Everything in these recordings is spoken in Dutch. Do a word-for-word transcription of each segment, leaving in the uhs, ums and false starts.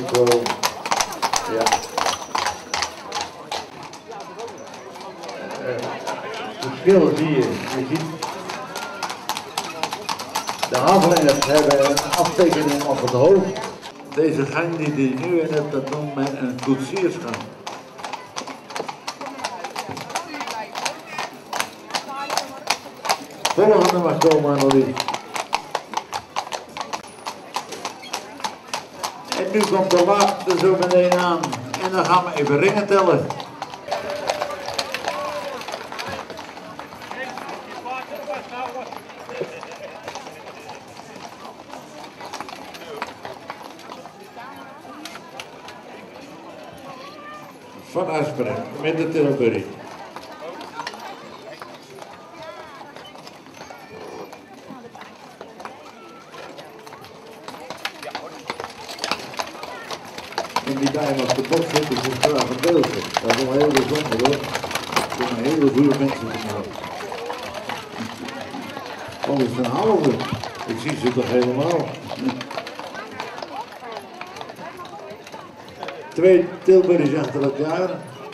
Zo. Ja. Uh, verschil zie je. Je ziet de havelingers hebben een aftekening op het hoofd. Deze gang die je nu in hebt, dat noemt men een koetsiersgang. Volgende mag komen, Annelies. En nu komt de wacht er zo meteen aan. En dan gaan we even ringen tellen. Van Asperen met de Tilbury. En die bij op de box zitten is een graag gedeelte. Dat is wel heel bijzonder hoor. Er zijn hele goede mensen te maken. Oh, is het een halve? Ik zie ze toch helemaal. Twee Tilbury's achter elkaar.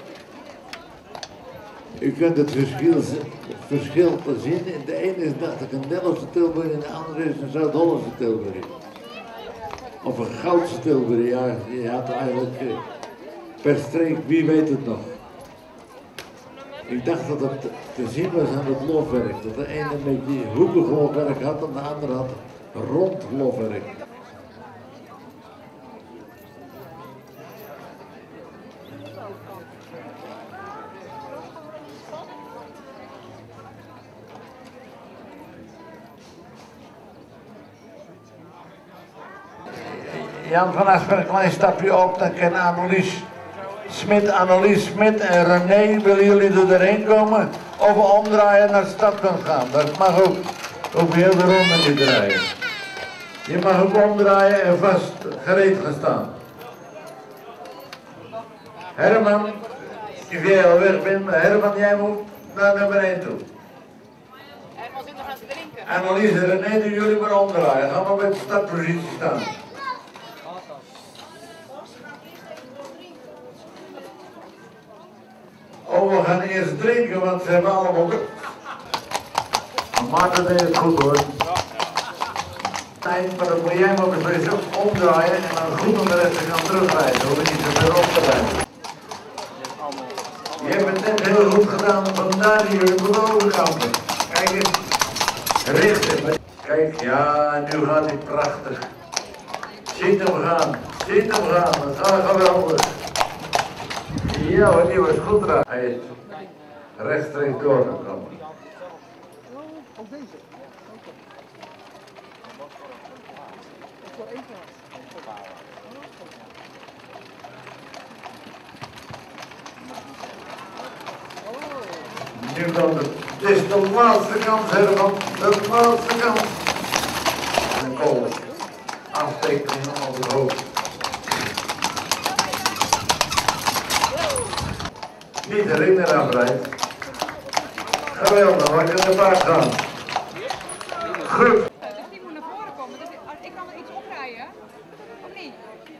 U kunt het verschil, het verschil zien. De ene is dacht ik een Delftse Tilbury en de andere is een Zuid-Hollandse Tilbury. Of een Goudse Tilbury, ja, je had eigenlijk eh, per streek, wie weet het nog. Ik dacht dat het te zien was aan het lofwerk. Dat de ene een beetje hoekig lofwerk had en de andere had rond lofwerk. Jan van Asperen, een klein stapje op, dan kan Annelies Smit, Annelies Smit en René, willen jullie er doorheen komen? Of we omdraaien naar het stadkant gaan. Dat mag ook, ook heel de ronde niet draaien. Je mag ook omdraaien en vast gereed gaan staan. Herman, als jij al weg bent, maar Herman, jij moet naar nummer één toe. Herman zit nog aan het drinken. Annelies en René, doen jullie maar omdraaien. Gaan we met de startpositie staan. Oh, we gaan eerst drinken, want ze hebben allemaal... Maarten deed het goed hoor. Nee, maar dan moet jij maar eens omdraaien en dan goed om de rest te gaan terugrijden. Dan hoef je niet zo ver op te rijden. Je hebt het net heel goed gedaan, vandaar die jullie moeten overkampen. Kijk eens. Richten. Kijk, ja, nu gaat hij prachtig. Ziet hem gaan, ziet hem gaan, dat gaat geweldig. Ja hoor, die was goed raar. Hij is rechtstreeks doorgekomen. Ook deze? Nu dan de, dit is de laatste kans, Herman, de laatste kans. En een kool, aftekening op het hoofd. Niet de ring eraan rijdt. Geweldig, maar ik kan de paard gaan. Goed. Dus die moet naar voren komen, dus ik kan er iets oprijden, of niet?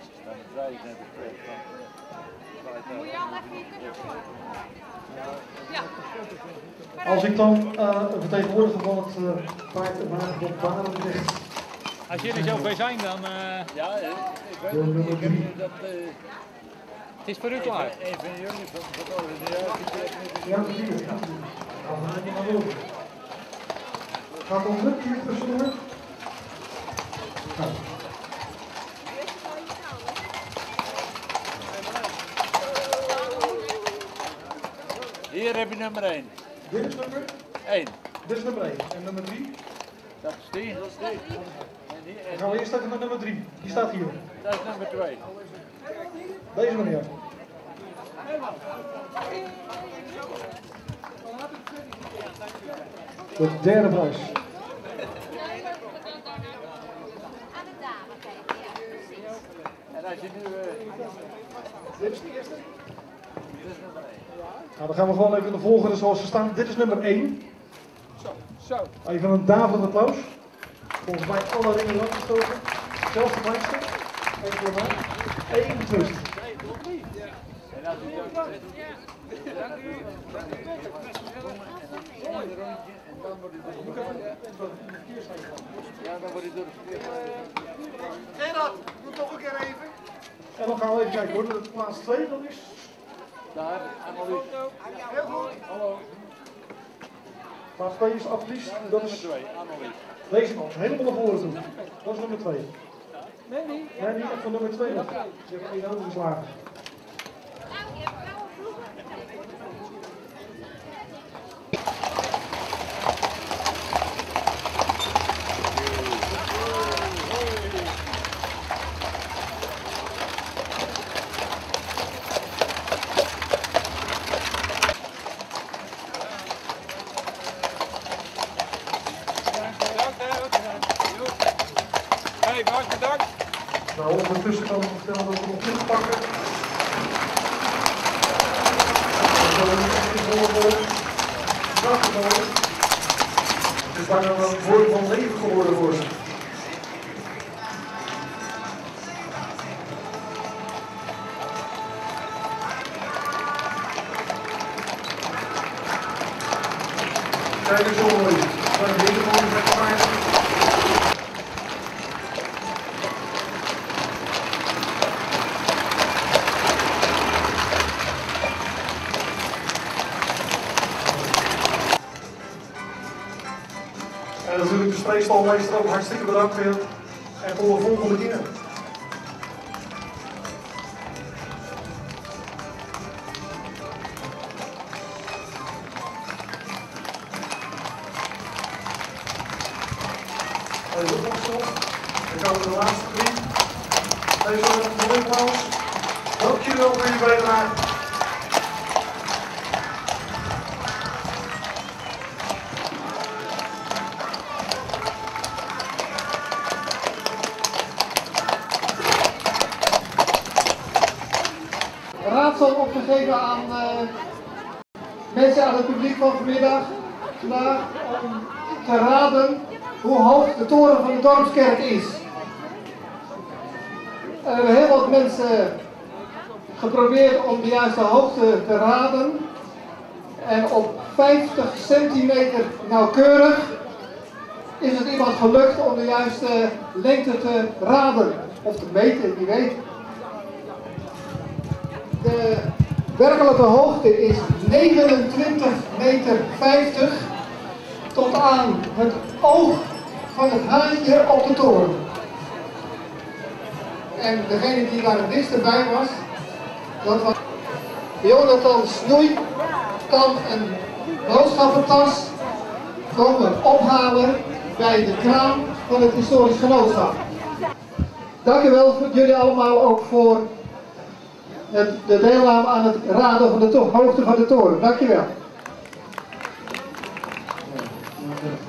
Moet je al even hier tussendoor? Ja. Als ik dan uh, een vertegenwoordiger van het uh, paard en wagen op Barendrecht. Als jullie zover zijn, dan. Uh... Ja, ik weet het. Ik heb dat. Uh... Het is voor u klaar. Een van jullie van de organisatie. Ja, precies. Gaan we maar door. Gaat ons lukt hier tussendoor? Nou. Hier heb je nummer één. Dit is nummer? één. Dit is nummer één. En nummer drie? Dat is die. Dat is die. Dan gaan we eerst even naar nummer drie. Die staat hier. Dat is nummer twee. Deze meneer. De derde prijs. En als je nu... Uh... Dit is de eerste. Nou, dan gaan we gewoon even de volgende zoals ze staan. Dit is nummer één. Zo, zo. Even een daverend applaus. Volgens mij alle ringen lang gestoken. Zelfs de prijsje. Kijk voor mij. Eén twist. Ja, dan wordt hij door de verkeer. Gerard, doe toch een keer even. En dan gaan we even kijken hoor, de plaats twee dan is. Daar, Annelies. Heel goed. Hallo. Plaats twee is Annelies. Dat is twee, Annelies. deze man, helemaal naar voren toe. Dat is nummer twee. Nee, niet. Nee, niet echt van nummer twee nog. Ze heeft één overgeslagen. Hey, Bart, bedankt. Nou, ondertussen kan ik vertellen dat we nog terug pakken. Dat we niet echt in volle kracht gekomen. Het is bijna een woord van leven geworden voor ze. Kijk eens jongen, we zijn hier gewoon met elkaar. En natuurlijk de spreekstalmeester ook hartstikke bedankt weer. En tot de volgende keer. Deze opkomst. Dan komen we de laatste drie. Deze een mooi applaus. Dankjewel voor je bijdrage. Raadsel opgegeven aan uh, mensen aan het publiek van vanmiddag vandaag om te raden hoe hoog de toren van de dorpskerk is. Er hebben heel wat mensen geprobeerd om de juiste hoogte te raden en op vijftig centimeter nauwkeurig is het iemand gelukt om de juiste lengte te raden of te meten, wie weet. De werkelijke hoogte is negenentwintig meter vijftig tot aan het oog van het haantje op de toren. En degene die daar het dichtst bij was, dat was Jonathan Snoei, kan een boodschappentas komen ophalen bij de kraan van het historisch genootschap. Dank u wel voor jullie allemaal ook voor Het, de deelname aan het raden van de hoogte van de toren. Dank je wel.